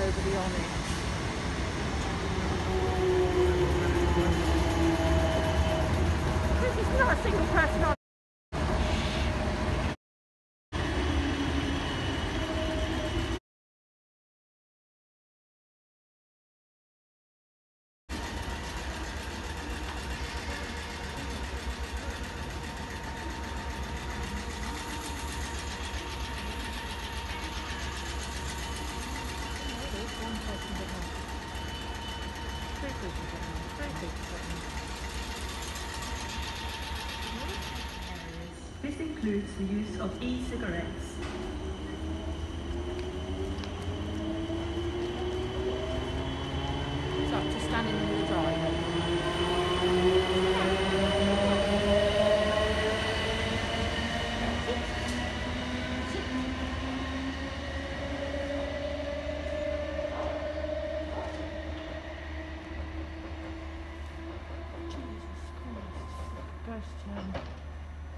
over the awning. This is not a single person on. This includes the use of e-cigarettes. So just standing in the driveway.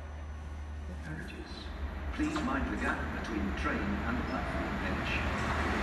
Please mind the gap between the train and the platform edge.